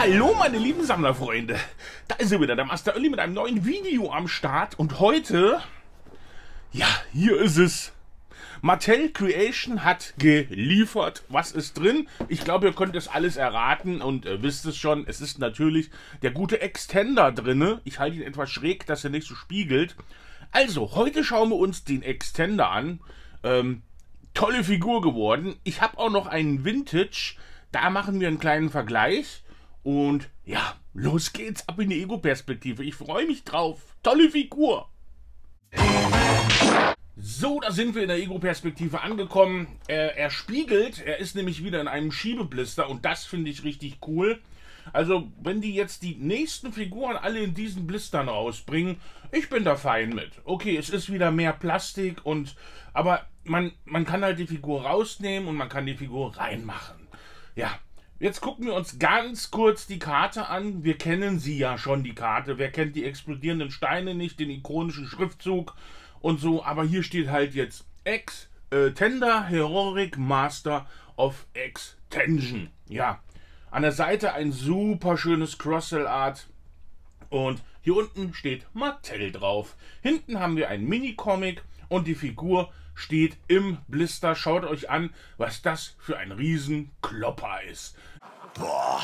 Hallo meine lieben Sammlerfreunde, da ist er wieder, der Master Olli mit einem neuen Video am Start und heute, ja, hier ist es. Mattel Creation hat geliefert. Was ist drin? Ich glaube, ihr könnt es alles erraten und wisst es schon. Es ist natürlich der gute Extender drin. Ich halte ihn etwas schräg, dass er nicht so spiegelt. Also, heute schauen wir uns den Extender an. Tolle Figur geworden. Ich habe auch noch einen Vintage. Da machen wir einen kleinen Vergleich. Und ja, los geht's ab in die Ego-Perspektive. Ich freue mich drauf. Tolle Figur. So, da sind wir in der Ego-Perspektive angekommen. Er spiegelt. Er ist nämlich wieder in einem Schiebeblister. Und das finde ich richtig cool. Also, wenn die jetzt die nächsten Figuren alle in diesen Blistern rausbringen, ich bin da fein mit. Okay, es ist wieder mehr Plastik aber man kann halt die Figur rausnehmen und man kann die Figur reinmachen. Ja, jetzt gucken wir uns ganz kurz die Karte an. Wir kennen sie ja schon, die Karte. Wer kennt die explodierenden Steine nicht, den ikonischen Schriftzug und so. Aber hier steht halt jetzt Extender Heroic Master of Extension. Ja, an der Seite ein super schönes Cross-Cell-Art. Und hier unten steht Mattel drauf. Hinten haben wir ein Mini-Comic und die Figur steht im Blister. Schaut euch an, was das für ein Riesenklopper ist. Boah.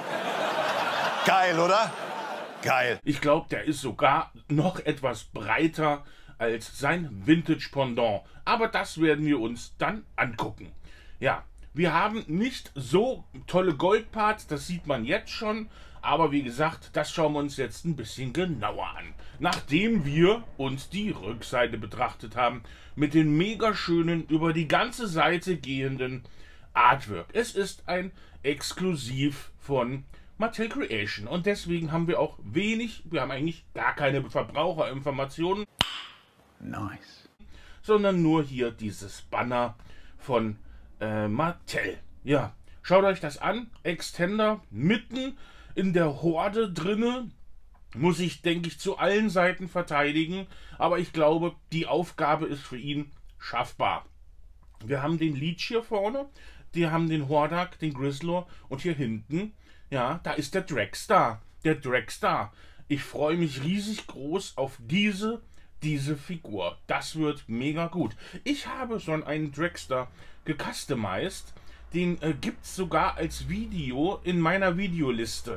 Geil, oder? Geil. Ich glaube, der ist sogar noch etwas breiter als sein Vintage-Pendant. Aber das werden wir uns dann angucken. Ja, wir haben nicht so tolle Goldparts, das sieht man jetzt schon. Aber wie gesagt, das schauen wir uns jetzt ein bisschen genauer an. Nachdem wir uns die Rückseite betrachtet haben, mit den mega schönen, über die ganze Seite gehenden Artwork. Es ist ein Exklusiv von Mattel Creation und deswegen haben wir auch wir haben eigentlich gar keine Verbraucherinformationen. Nice. Sondern nur hier dieses Banner von Mattel. Ja, schaut euch das an. Extender mitten in der Horde drinne. Muss ich, denke ich, zu allen Seiten verteidigen. Aber ich glaube, die Aufgabe ist für ihn schaffbar. Wir haben den Leech hier vorne. Wir haben den Hordak, den Grizzlor. Und hier hinten, ja, da ist der Dragstar. Der Dragstar. Ich freue mich riesig groß auf diese Figur. Das wird mega gut. Ich habe schon einen Dragstar gecustomized. Den gibt es sogar als Video in meiner Videoliste.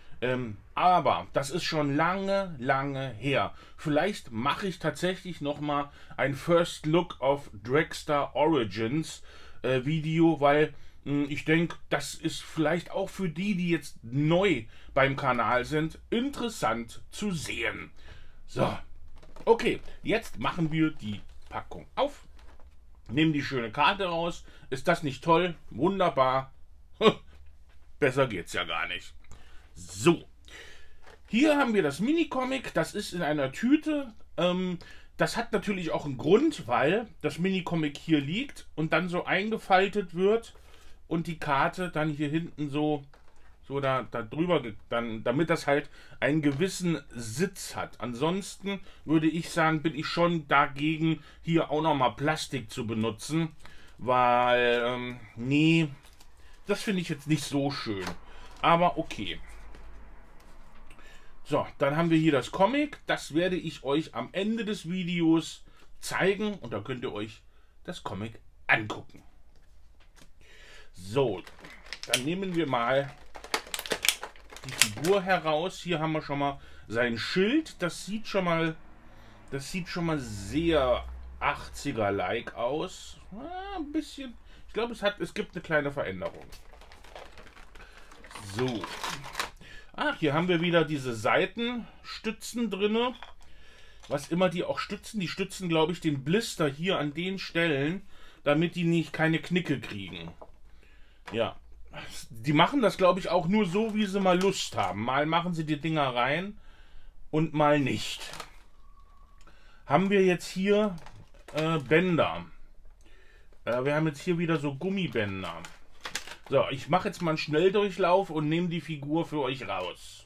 Aber das ist schon lange her. Vielleicht mache ich tatsächlich nochmal ein First Look of Dragstar Origins Video, weil ich denke, das ist vielleicht auch für die jetzt neu beim Kanal sind, interessant zu sehen. So, okay, jetzt machen wir die Packung auf. Nehmen die schöne Karte raus. Ist das nicht toll? Wunderbar. Besser geht's ja gar nicht. So. Hier haben wir das Mini-Comic. Das ist in einer Tüte. Das hat natürlich auch einen Grund, weil das Mini-Comic hier liegt und dann so eingefaltet wird und die Karte dann hier hinten so da drüber, damit das halt einen gewissen Sitz hat. Ansonsten würde ich sagen, bin ich schon dagegen, hier auch nochmal Plastik zu benutzen, weil, nee, das finde ich jetzt nicht so schön. Aber okay. So, dann haben wir hier das Comic. Das werde ich euch am Ende des Videos zeigen und da könnt ihr euch das Comic angucken. So, dann nehmen wir mal die Figur heraus. Hier haben wir schon mal sein Schild. Das sieht schon mal sehr 80er-like aus. Ein bisschen. Ich glaube, es gibt eine kleine Veränderung. So. Ach, hier haben wir wieder diese Seitenstützen drinne. Was immer die auch stützen. Die stützen, glaube ich, den Blister hier an den Stellen, damit die keine Knicke kriegen. Ja. Die machen das, glaube ich, auch nur so, wie sie mal Lust haben. Mal machen sie die Dinger rein und mal nicht. Haben wir jetzt hier Bänder. Wir haben jetzt hier wieder so Gummibänder. So, ich mache jetzt mal einen Schnelldurchlauf und nehme die Figur für euch raus.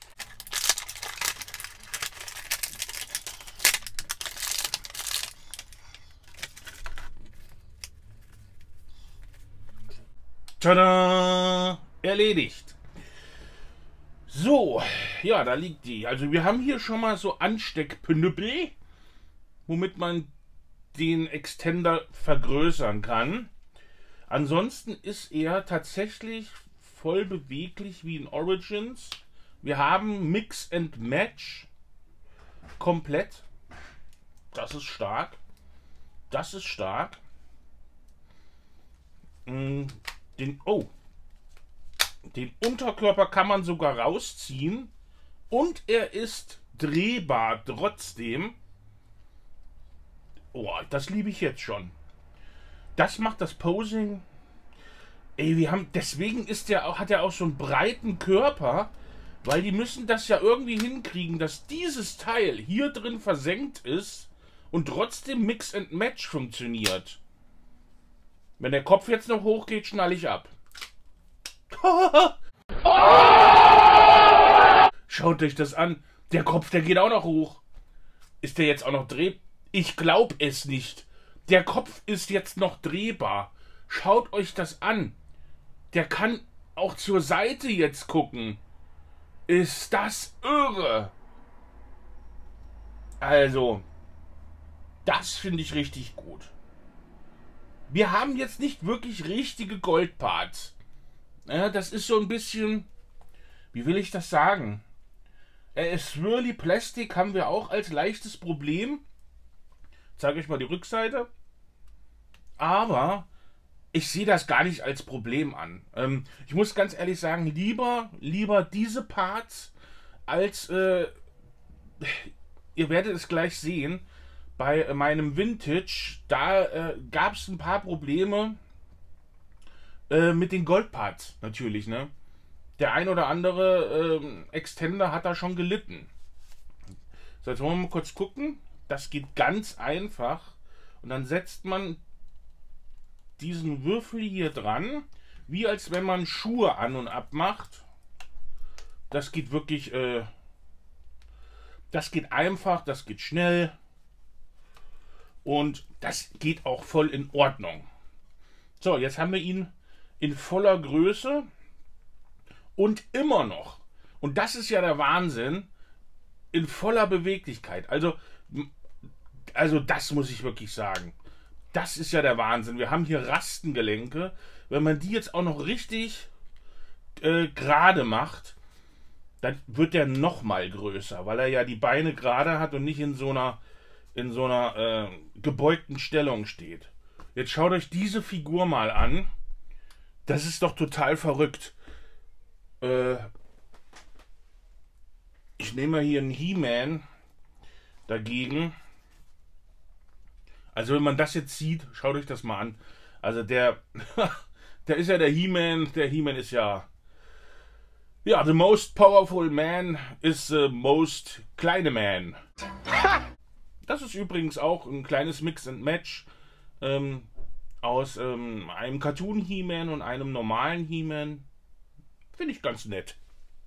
Tada! Erledigt. So, ja, da liegt die. Also wir haben hier schon mal so Ansteckpnüppel, womit man den Extender vergrößern kann. Ansonsten ist er tatsächlich voll beweglich wie in Origins. Wir haben Mix and Match komplett. Das ist stark. Das ist stark. Den Unterkörper kann man sogar rausziehen. Und er ist drehbar trotzdem. Oh, das liebe ich jetzt schon. Das macht das Posing. Ey, deswegen hat er auch so einen breiten Körper, weil die müssen das ja irgendwie hinkriegen, dass dieses Teil hier drin versenkt ist und trotzdem Mix and Match funktioniert. Wenn der Kopf jetzt noch hochgeht, schnalle ich ab. Schaut euch das an. Der Kopf, der geht auch noch hoch. Ist der jetzt auch noch drehbar? Ich glaube es nicht. Der Kopf ist jetzt noch drehbar. Schaut euch das an. Der kann auch zur Seite jetzt gucken. Ist das irre? Also, das finde ich richtig gut. Wir haben jetzt nicht wirklich richtige Goldparts. Ja, das ist so ein bisschen, wie will ich das sagen? Swirly Plastic haben wir auch als leichtes Problem. Ich zeige euch mal die Rückseite. Aber ich sehe das gar nicht als Problem an. Ich muss ganz ehrlich sagen, lieber diese Parts als, ihr werdet es gleich sehen, bei meinem Vintage, da gab es ein paar Probleme mit den Goldparts natürlich, ne? Der ein oder andere Extender hat da schon gelitten. So, jetzt wollen wir mal kurz gucken. Das geht ganz einfach. Und dann setzt man diesen Würfel hier dran, wie als wenn man Schuhe an und ab macht. Das geht wirklich, das geht einfach, das geht schnell und das geht auch voll in Ordnung. So, jetzt haben wir ihn in voller Größe und immer noch, und das ist ja der Wahnsinn, in voller Beweglichkeit. Also das muss ich wirklich sagen. Das ist ja der Wahnsinn. Wir haben hier Rastengelenke. Wenn man die jetzt auch noch richtig gerade macht, dann wird der noch mal größer, weil er ja die Beine gerade hat und nicht in so einer gebeugten Stellung steht. Jetzt schaut euch diese Figur mal an. Das ist doch total verrückt. Ich nehme mal hier einen He-Man dagegen. Also wenn man das jetzt sieht, schaut euch das mal an. Also der ist ja der He-Man. Der He-Man ist ja the most powerful man is the most kleine man. Das ist übrigens auch ein kleines Mix and Match aus einem Cartoon He-Man und einem normalen He-Man. Finde ich ganz nett.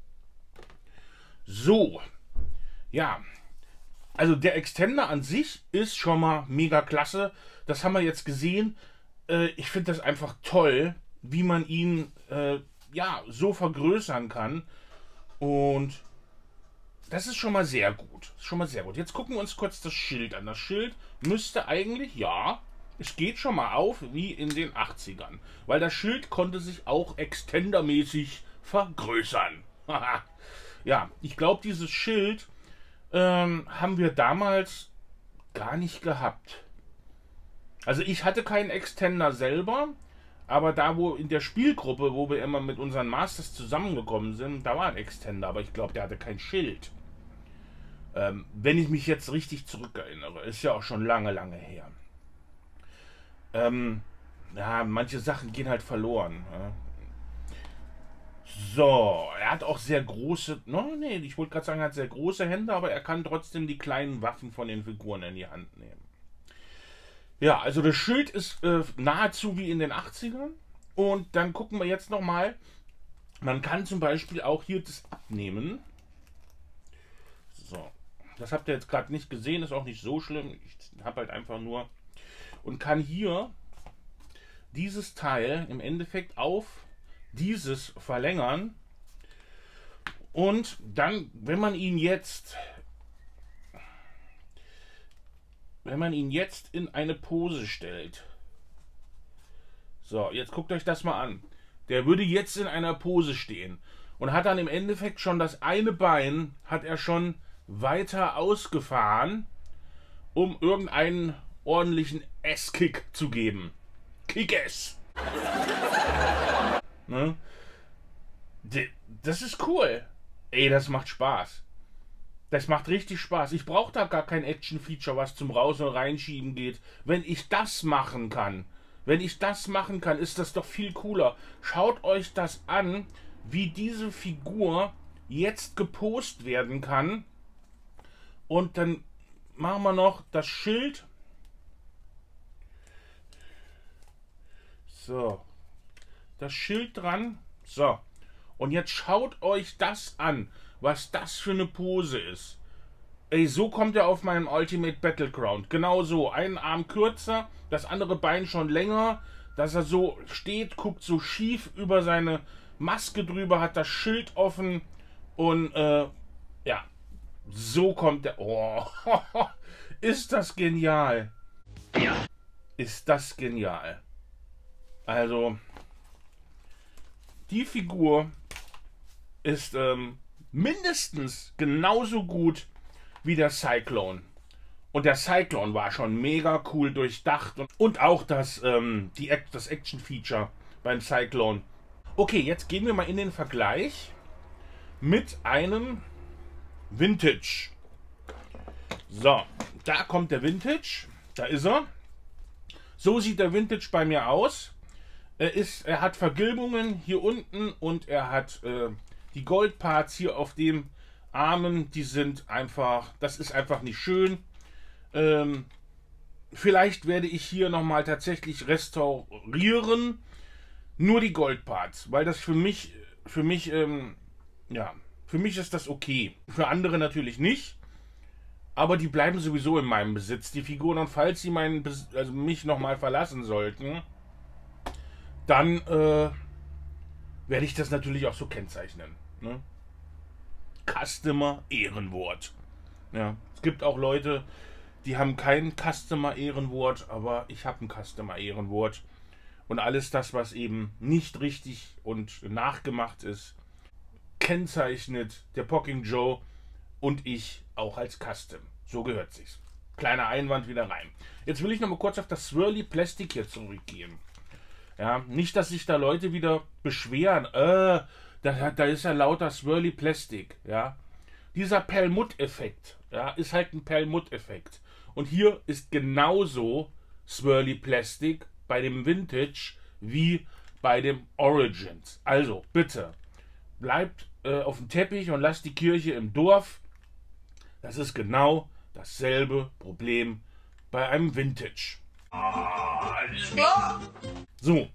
So, ja. Also der Extender an sich ist schon mal mega klasse. Das haben wir jetzt gesehen. Ich finde das einfach toll, wie man ihn so vergrößern kann. Und das ist schon mal sehr gut. Jetzt gucken wir uns kurz das Schild an. Das Schild müsste eigentlich, ja, es geht schon mal auf wie in den 80ern. Weil das Schild konnte sich auch extendermäßig vergrößern. Ja, ich glaube, dieses Schild haben wir damals gar nicht gehabt. Also ich hatte keinen Extender selber, aber da wo in der Spielgruppe, wo wir immer mit unseren Masters zusammengekommen sind, da war ein Extender, aber ich glaube, der hatte kein Schild. Wenn ich mich jetzt richtig zurückerinnere, ist ja auch schon lange, lange her. Ja, manche Sachen gehen halt verloren. Ja. So, er hat auch sehr große, ich wollte gerade sagen, er hat sehr große Hände, aber er kann trotzdem die kleinen Waffen von den Figuren in die Hand nehmen. Ja, also das Schild ist nahezu wie in den 80ern. Und dann gucken wir jetzt nochmal, man kann zum Beispiel auch hier das abnehmen. So, das habt ihr jetzt gerade nicht gesehen, ist auch nicht so schlimm. Ich habe halt einfach nur und kann hier dieses Teil im Endeffekt auf dieses verlängern Und dann, wenn man ihn jetzt in eine Pose stellt. So, jetzt guckt euch das mal an. Der würde jetzt in einer Pose stehen und hat dann im Endeffekt schon das eine Bein, hat er schon weiter ausgefahren, um irgendeinen ordentlichen Ass-Kick zu geben. Kick-Ass. Ne? Das ist cool. Ey, das macht Spaß. Das macht richtig Spaß. Ich brauche da gar kein Action-Feature, was zum Raus- und Reinschieben geht. Wenn ich das machen kann, ist das doch viel cooler. Schaut euch das an, wie diese Figur jetzt gepostet werden kann. Und dann machen wir noch das Schild. So. Das Schild dran. So. Und jetzt schaut euch das an, was das für eine Pose ist. Ey, so kommt er auf meinem Ultimate Battleground. Genau so. Einen Arm kürzer, das andere Bein schon länger. Dass er so steht, guckt so schief über seine Maske drüber, hat das Schild offen. Und, ja. So kommt er. Oh, ist das genial. Ist das genial. Also, die Figur ist mindestens genauso gut wie der Cyclone. Und der Cyclone war schon mega cool durchdacht. Und auch das Action-Feature beim Cyclone. Okay, jetzt gehen wir mal in den Vergleich mit einem Vintage. So, da kommt der Vintage. Da ist er. So sieht der Vintage bei mir aus. Er hat Vergilbungen hier unten und er hat die Goldparts hier auf dem Armen. Die sind einfach, das ist einfach nicht schön. Vielleicht werde ich hier nochmal tatsächlich restaurieren. Nur die Goldparts, weil das für mich ist das okay. Für andere natürlich nicht. Aber die bleiben sowieso in meinem Besitz, die Figuren. Und falls sie mich nochmal verlassen sollten, dann werde ich das natürlich auch so kennzeichnen. Ne? Customer Ehrenwort. Ja, es gibt auch Leute, die haben kein Customer Ehrenwort, aber ich habe ein Customer Ehrenwort. Und alles das, was eben nicht richtig und nachgemacht ist, kennzeichnet der Pocking Joe und ich auch als Custom. So gehört sich's. Kleiner Einwand wieder rein. Jetzt will ich noch mal kurz auf das Swirly Plastic hier zurückgehen. Ja, nicht, dass sich da Leute wieder beschweren. Da ist ja lauter Swirly Plastic. Ja, dieser Perlmutt-Effekt, ja, ist halt ein Perlmutt-Effekt. Und hier ist genauso Swirly Plastic bei dem Vintage wie bei dem Origins. Also bitte bleibt auf dem Teppich und lasst die Kirche im Dorf. Das ist genau dasselbe Problem bei einem Vintage. Alles klar. So.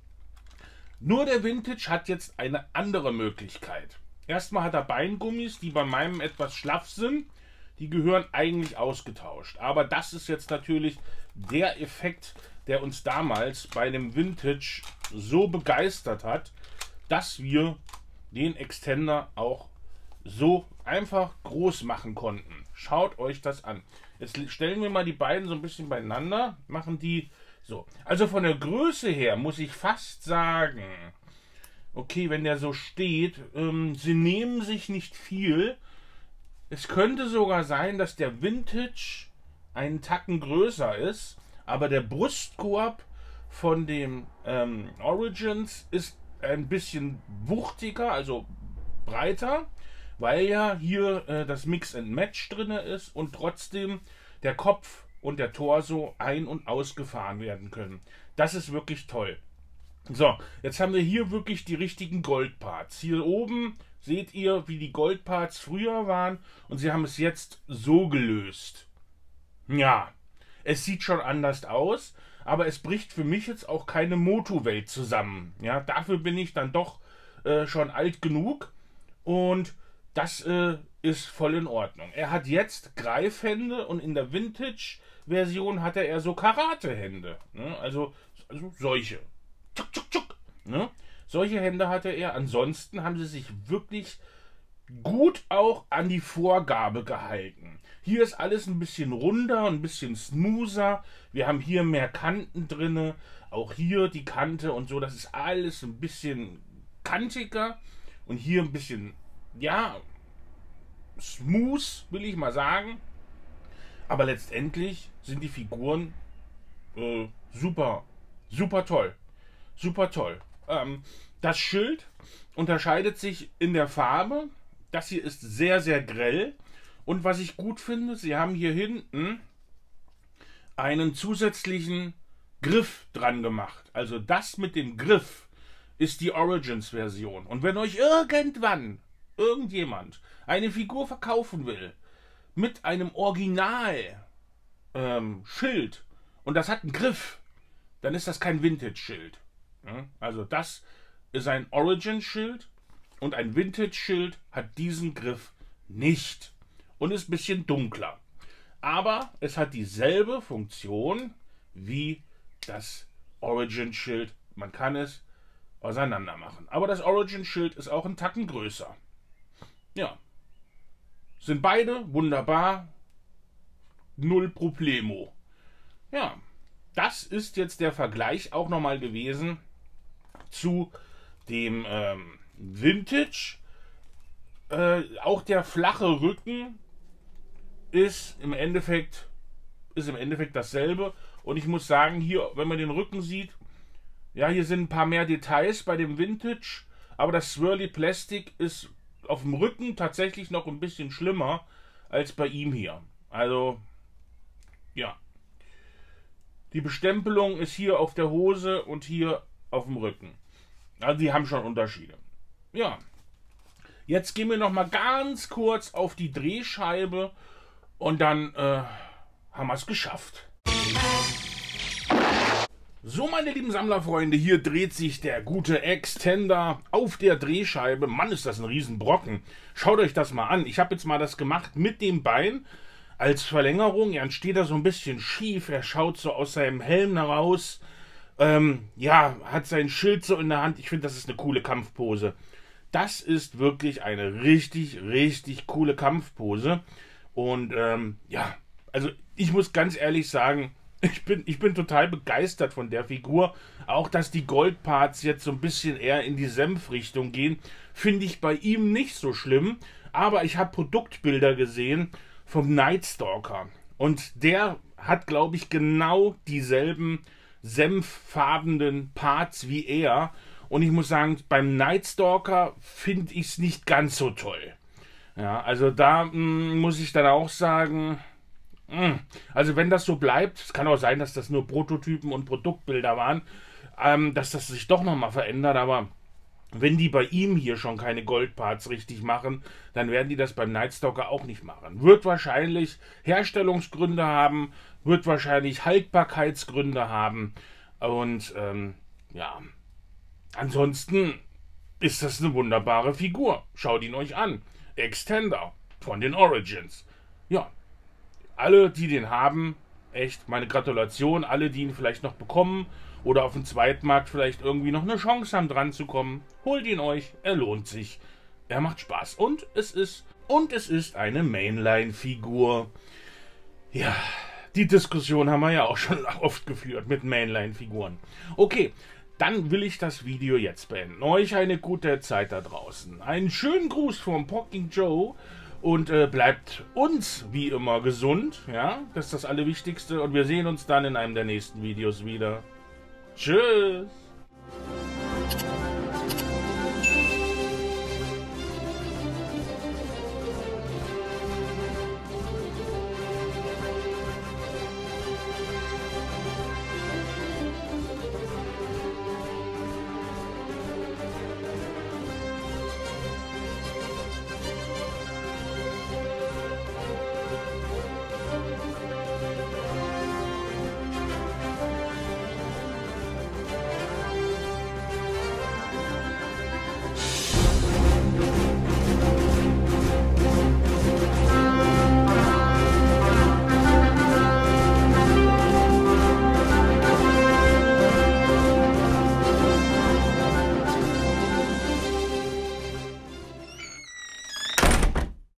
Nur der Vintage hat jetzt eine andere Möglichkeit. Erstmal hat er Beingummis, die bei meinem etwas schlaff sind. Die gehören eigentlich ausgetauscht. Aber das ist jetzt natürlich der Effekt, der uns damals bei dem Vintage so begeistert hat, dass wir den Extender auch so einfach groß machen konnten. Schaut euch das an. Jetzt stellen wir mal die beiden so ein bisschen beieinander, machen die so. Also von der Größe her muss ich fast sagen, okay, wenn der so steht, sie nehmen sich nicht viel. Es könnte sogar sein, dass der Vintage einen Tacken größer ist, aber der Brustkorb von dem Origins ist ein bisschen wuchtiger, also breiter, weil ja hier das Mix and Match drin ist und trotzdem der Kopf und der Torso ein- und ausgefahren werden können. Das ist wirklich toll. So, jetzt haben wir hier wirklich die richtigen Goldparts. Hier oben seht ihr, wie die Goldparts früher waren und sie haben es jetzt so gelöst. Ja, es sieht schon anders aus, aber es bricht für mich jetzt auch keine Motu-Welt zusammen. Ja, dafür bin ich dann doch schon alt genug und das ist voll in Ordnung. Er hat jetzt Greifhände und in der Vintage-Version hatte er so Karate-Hände. Ne? Also solche. Tschuk, tschuk, tschuk, ne? Solche Hände hatte er. Ansonsten haben sie sich wirklich gut auch an die Vorgabe gehalten. Hier ist alles ein bisschen runder, ein bisschen smoother. Wir haben hier mehr Kanten drin. Auch hier die Kante und so. Das ist alles ein bisschen kantiger. Und hier ein bisschen, ja, smooth, will ich mal sagen. Aber letztendlich sind die Figuren super, super toll. Super toll. Das Schild unterscheidet sich in der Farbe. Das hier ist sehr, sehr grell. Und was ich gut finde, sie haben hier hinten einen zusätzlichen Griff dran gemacht. Also das mit dem Griff ist die Origins-Version. Und wenn euch irgendwann irgendjemand eine Figur verkaufen will mit einem Original Schild und das hat einen Griff, dann ist das kein Vintage-Schild. Ja? Also das ist ein Origins-Schild und ein Vintage-Schild hat diesen Griff nicht und ist ein bisschen dunkler. Aber es hat dieselbe Funktion wie das Origins-Schild. Man kann es auseinander machen. Aber das Origins-Schild ist auch einen Tacken größer. Ja. Sind beide wunderbar. Null Problemo. Ja. Das ist jetzt der Vergleich auch nochmal gewesen zu dem Vintage. Auch der flache Rücken ist im Endeffekt dasselbe. Und ich muss sagen, hier, wenn man den Rücken sieht, ja, hier sind ein paar mehr Details bei dem Vintage, aber das Swirly Plastic ist auf dem Rücken tatsächlich noch ein bisschen schlimmer als bei ihm hier. Also, ja. Die Bestempelung ist hier auf der Hose und hier auf dem Rücken. Also, die haben schon Unterschiede. Ja. Jetzt gehen wir noch mal ganz kurz auf die Drehscheibe und dann haben wir es geschafft. So, meine lieben Sammlerfreunde, hier dreht sich der gute Extender auf der Drehscheibe. Mann, ist das ein Riesenbrocken. Schaut euch das mal an. Ich habe jetzt mal das gemacht mit dem Bein als Verlängerung. Er steht da so ein bisschen schief. Er schaut so aus seinem Helm heraus. Ja, hat sein Schild so in der Hand. Ich finde, das ist eine coole Kampfpose. Das ist wirklich eine richtig, richtig coole Kampfpose. Und ja, also ich muss ganz ehrlich sagen, ich bin total begeistert von der Figur. Auch, dass die Goldparts jetzt so ein bisschen eher in die Senfrichtung gehen, finde ich bei ihm nicht so schlimm. Aber ich habe Produktbilder gesehen vom Nightstalker. Und der hat, glaube ich, genau dieselben senffarbenen Parts wie er. Und ich muss sagen, beim Nightstalker finde ich es nicht ganz so toll. Ja, also da muss ich dann auch sagen, also wenn das so bleibt, es kann auch sein, dass das nur Prototypen und Produktbilder waren, dass das sich doch nochmal verändert, aber wenn die bei ihm hier schon keine Goldparts richtig machen, dann werden die das beim Nightstalker auch nicht machen. Wird wahrscheinlich Herstellungsgründe haben, wird wahrscheinlich Haltbarkeitsgründe haben und ja, ansonsten ist das eine wunderbare Figur. Schaut ihn euch an. Extender von den Origins. Ja, alle, die den haben, echt meine Gratulation. Alle, die ihn vielleicht noch bekommen oder auf dem Zweitmarkt vielleicht irgendwie noch eine Chance haben, dran zu kommen, holt ihn euch. Er lohnt sich. Er macht Spaß. Und es ist eine Mainline-Figur. Ja, die Diskussion haben wir ja auch schon oft geführt mit Mainline-Figuren. Okay, dann will ich das Video jetzt beenden. Euch eine gute Zeit da draußen. Einen schönen Gruß vom Poking Joe. Und bleibt uns wie immer gesund. Ja, das ist das Allerwichtigste. Und wir sehen uns dann in einem der nächsten Videos wieder. Tschüss.